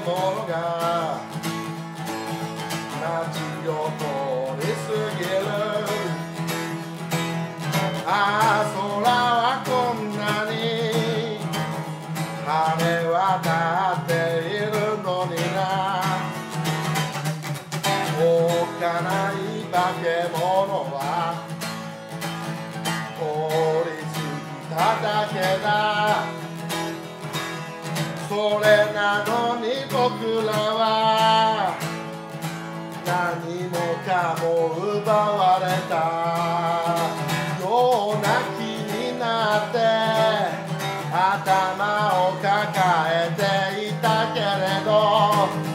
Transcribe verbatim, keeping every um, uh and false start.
のが街を通り過ぎる。ああ空はこんなに晴れ渡っているのにな。おっかない化け物は通り過ぎただけだ。それなのに僕らは何もかも奪われたような気になって頭を抱えていたけれど、